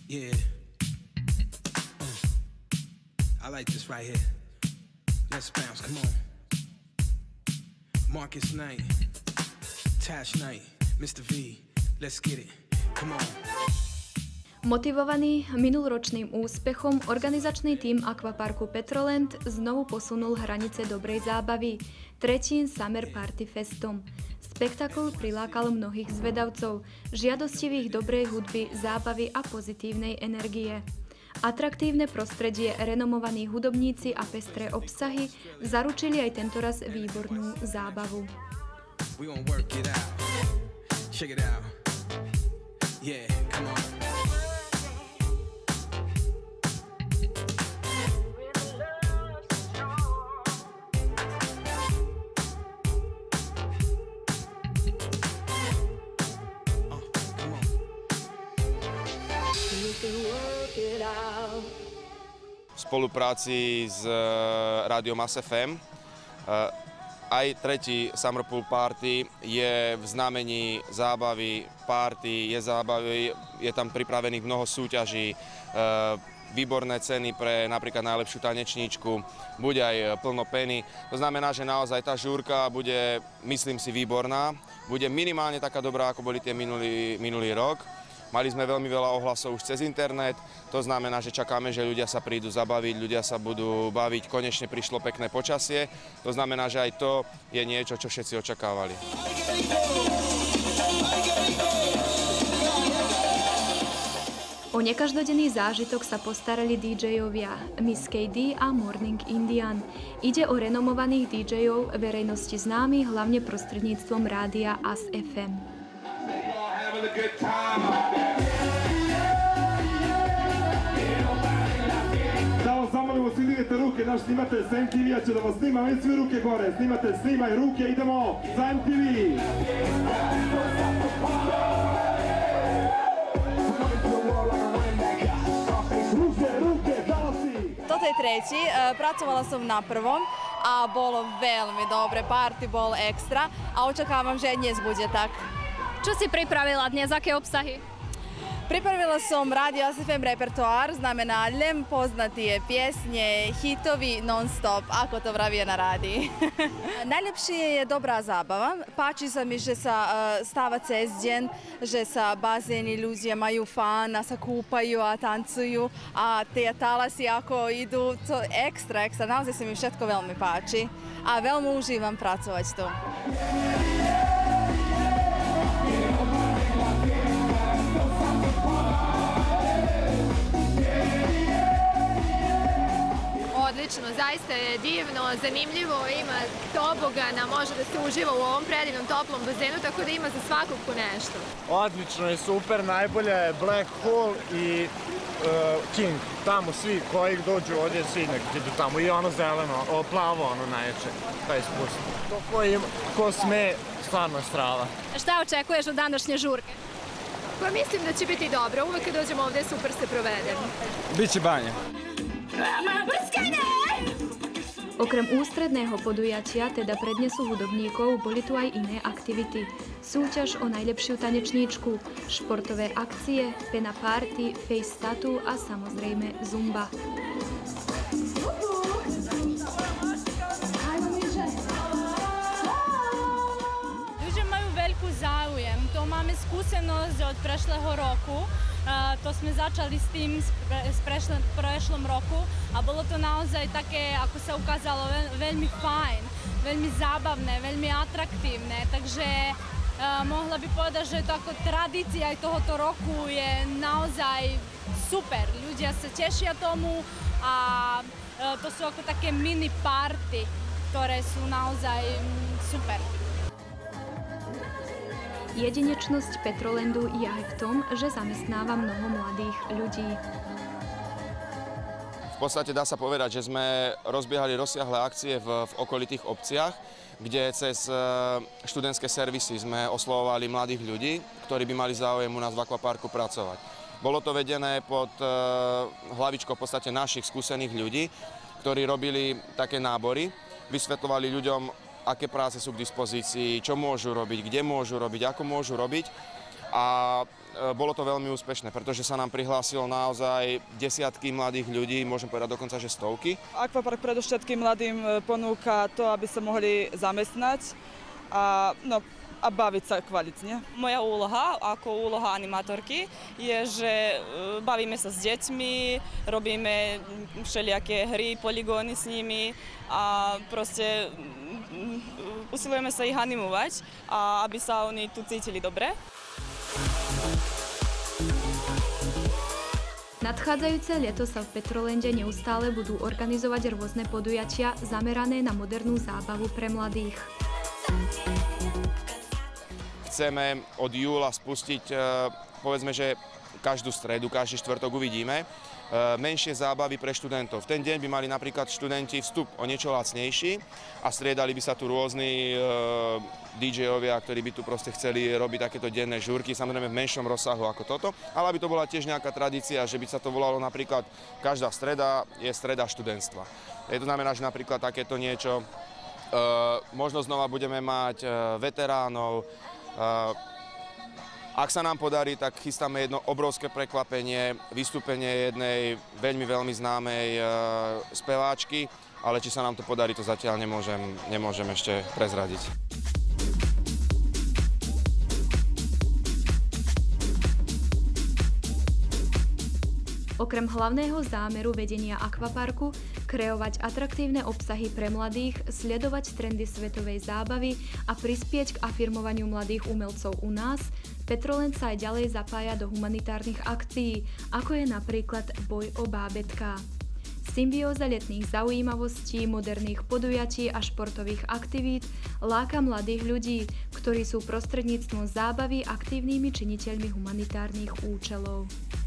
Yeah. I like this right here. Let's bounce, come on. Marcus Knight, Tash Knight, Mr. V, let's get it. Come on. Motivovaný minuloročným úspechom, organizačný tím Aquaparku Petroland znovu posunul hranice dobrej zábavy tretím Summer Party Festom. Spektakul prilákal mnohých zvedavcov, žiadostivých dobrej hudby, zábavy a pozitívnej energie. Atraktívne prostredie, renomovaní hudobníci a pestré obsahy zaručili aj tentoraz výbornú zábavu. V spolupráci s Rádiom Mass FM aj tretí Summer Pool Party je v znamení zábavy, party, je tam pripravených mnoho súťaží, výborné ceny pre napríklad najlepšiu tanečníčku, bude aj plno peny. To znamená, že naozaj tá žúrka bude, myslím si, výborná, bude minimálne taká dobrá, ako boli tie minulý rok. Mali sme veľmi veľa ohlasov už cez internet, to znamená, že čakáme, že ľudia sa prídu zabaviť, ľudia sa budú baviť, konečne prišlo pekné počasie, to znamená, že aj to je niečo, čo všetci očakávali. O nekaždodenný zážitok sa postarali DJ-ovia Miss KD a Morning Indian. Ide o renomovaných DJ-ov verejnosti známych hlavne prostredníctvom rádia AS FM. Da vas zamolimo, svi dignete ruke, naš snimatelj sa MTV-a će da vas snima, vi svi ruke gore, snimatelj snimaj ruke, idemo za MTV! Ruke, dalasi! Toto je treći, pracovala sam na prvom, a bolo veľmi dobre, party bol extra, a očakávam, že aj dnes bude tak. Čo si pripravila dnes, aké obsahy? Pripravila som Radio ASFM repertoár, znamená len poznatije pjesnje, hitovi non-stop, ako to vravije na radiji. Najlepšie je dobrá zábava. Páči sa mi, že sa stáva cez deň, že sa bazéni ľudia majú fán a sa kúpajú a tancujú a tie talasy ako idú, to extra, naozaj sa mi všetko veľmi páči a veľmi užívam pracovať tu. Odlično, zaista je divno, zanimljivo, ima tobogana, može da se uživa u ovom predivnom toplom bazenu, tako da ima za svakog po nešto. Odlično je, super, najbolje je Black Hole i King. Tamo svi koji dođu ovdje, svi nek idu tamo. I ono zeleno, plavo ono najjače, taj spust. Ko sme, stvarno strava. Šta očekuješ od današnje žurke? Pa mislim da će biti dobro, uvek kad dođemo ovdje super se provedemo. Biće banja. Okrem ústredného podujatia, teda prednesu hudobníkov, boli tu aj iné aktivity. Súťaž o najlepšiu tanečníčku, športové akcie, pena party, face tattoo a samozrejme zumba. Ľudia majú veľkú záujem, to máme skúsenosť od prešlého roku. To sme začali s tým v prešlom roku a bolo to naozaj také, ako sa ukázalo, veľmi fajn, veľmi zábavné, veľmi atraktívne, takže mohla by povedať, že to ako tradícia aj tohoto roku je naozaj super. Ľudia sa tešia tomu a to sú ako také mini party, ktoré sú naozaj super. Jedinečnosť Petrolandu je aj v tom, že zamestnáva mnoho mladých ľudí. V podstate dá sa povedať, že sme rozbiehali rozsiahle akcie v okolitých obciach, kde cez študentské servisy sme oslovovali mladých ľudí, ktorí by mali záujem u nás v Aquaparku pracovať. Bolo to vedené pod hlavičkou v podstate našich skúsených ľudí, ktorí robili také nábory, vysvetľovali ľuďom, aké práce sú k dispozícii, čo môžu robiť, kde môžu robiť, ako môžu robiť. a bolo to veľmi úspešné, pretože sa nám prihlásilo naozaj desiatky mladých ľudí, môžem povedať dokonca, že stovky. Akvapark predovšetkým mladým ponúka to, aby sa mohli zamestnať a baviť sa kvalitne. Moja úloha ako úloha animátorky je, že bavíme sa s deťmi, robíme všelijaké hry, poligóny s nimi a proste usilujeme sa ich animovať, a aby sa oni tu cítili dobre. Nadchádzajúce leto sa v Petrolande neustále budú organizovať rôzne podujatia zamerané na modernú zábavu pre mladých. Chceme od júla spustiť, povedzme, že každú stredu, každý štvrtok uvidíme, menšie zábavy pre študentov. V ten deň by mali napríklad študenti vstup o niečo lacnejší a striedali by sa tu rôzni DJ-ovia, ktorí by tu proste chceli robiť takéto denné žúrky, samozrejme v menšom rozsahu ako toto, ale aby to bola tiež nejaká tradícia, že by sa to volalo napríklad každá streda je streda študentstva. To znamená, že napríklad takéto niečo, možno znova budeme mať veteránov. Ak sa nám podarí, tak chystáme jedno obrovské prekvapenie, vystúpenie jednej veľmi známej speváčky, ale či sa nám to podarí, to zatiaľ nemôžem ešte prezradiť. Okrem hlavného zámeru vedenia akvaparku, kreovať atraktívne obsahy pre mladých, sledovať trendy svetovej zábavy a prispieť k afirmovaniu mladých umelcov u nás, Petroland sa aj ďalej zapája do humanitárnych akcií, ako je napríklad Boj o bábätká. Symbióza letných zaujímavostí, moderných podujatí a športových aktivít láka mladých ľudí, ktorí sú prostredníctvom zábavy aktívnymi činiteľmi humanitárnych účelov.